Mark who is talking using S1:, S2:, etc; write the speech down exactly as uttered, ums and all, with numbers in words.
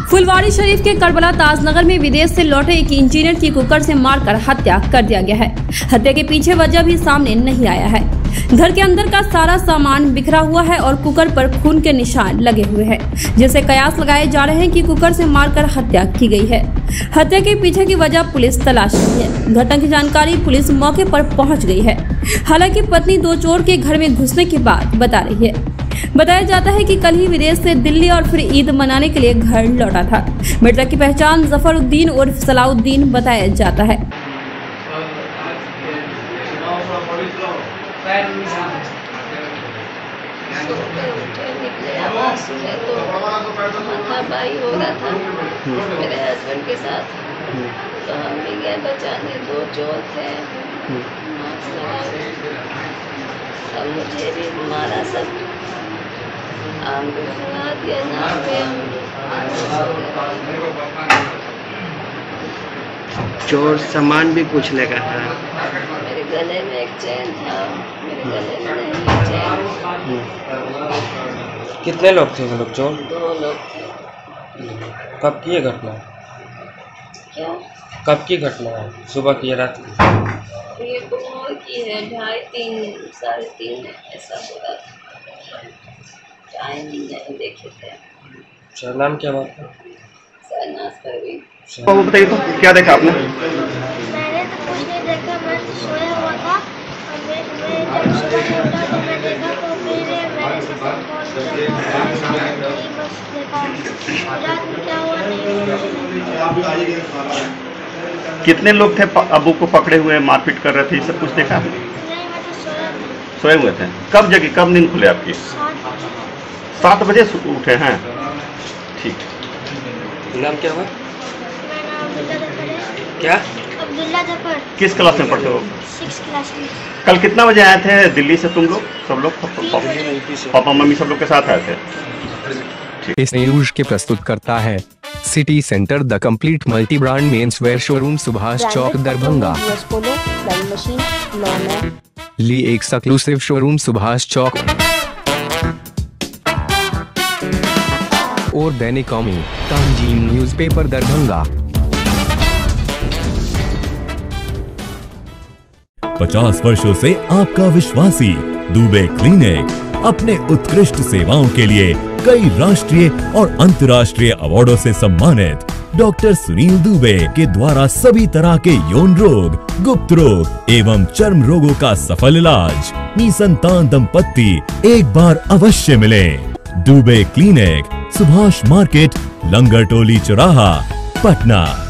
S1: फुलवारी शरीफ के करबला ताजनगर में विदेश से लौटे एक इंजीनियर की कुकर से मारकर हत्या कर दिया गया है। हत्या के पीछे वजह भी सामने नहीं आया है। घर के अंदर का सारा सामान बिखरा हुआ है और कुकर पर खून के निशान लगे हुए हैं, जिससे कयास लगाए जा रहे हैं कि कुकर से मारकर हत्या की गई है। हत्या के पीछे की वजह पुलिस तलाश रही है। घटना की जानकारी पुलिस मौके पर पहुंच गई है। हालांकि पत्नी दो चोर के घर में घुसने की बात बता रही है। बताया जाता है कि कल ही विदेश से दिल्ली और फिर ईद मनाने के लिए घर लौटा था। मृतक की पहचान जफरुद्दीन उर्फ सलाउद्दीन बताया जाता है।
S2: हो रहा था मेरे हस्बैंड के साथ, तो हम भी गए बचाने। दो चोर थे, सब मुझे भी मारा, सब आम को खिला दिया ना पे
S3: चोर सामान भी कुछ लेकर था।
S2: मेरे गले में एक चैन था, मेरे गले में नहीं चैन।
S4: कितने लोग थे वो लोग चोर?
S2: दो लोग थे।
S4: कब की है घटना?
S2: क्या? कब
S4: की घटना है? सुबह की या रात की?
S2: ये दोपहर की है, ढाई तीन साढ़े तीन ऐसा हो रहा था। टाइम नहीं देखे थे।
S4: अच्छा, नाम क्या बात है?
S2: शहनाज परवीन।
S3: वो बताइए तो क्या देखा आपने?
S5: मैंने तो कुछ नहीं देखा, मैं तो सोया हुआ था। और मैं मैं जब सुबह उठा तो मैं देखा, तो फिर मैंने सबको फोन किया, नहीं बस देखा। रात में क्या हुआ नहीं।
S3: कितने लोग थे अबू को पकड़े हुए मारपीट कर रहे थे, ये सब कुछ देखा?
S5: नहीं, मैं तो सोया था।
S3: सोए हुए थे। कब जगी, कब नींद खुले आपकी? सात बजे उठे हैं। ठीक।
S4: नाम क्या हुआ?
S5: मेरा नाम अब्दुल्ला जफर है।
S4: क्या?
S5: अब्दुल्ला जफर।
S3: किस क्लास में पढ़ते हो?
S5: सिक्स क्लास में।
S3: कल कितना बजे आए थे दिल्ली से तुम लोग? सब लोग पापा मम्मी सब लोग के साथ आए थे?
S6: इस न्यूज के प्रस्तुत करता है City Centre the complete multi brand men's wear showroom, Subhash Chowk, Darbhanga. Lee exclusive showroom, Subhash Chowk और दैनिक कौमी तंजीम न्यूज़पेपर, दरभंगा।
S7: पचास वर्षों से आपका विश्वासी दुबे क्लिनिक अपने उत्कृष्ट सेवाओं के लिए कई राष्ट्रीय और अंतर्राष्ट्रीय अवार्डों से सम्मानित डॉक्टर सुनील दुबे के द्वारा सभी तरह के यौन रोग, गुप्त रोग एवं चर्म रोगों का सफल इलाज। निसंतान दंपत्ति एक बार अवश्य मिले। दुबे क्लिनिक, सुभाष मार्केट, लंगर टोली चौराहा, पटना।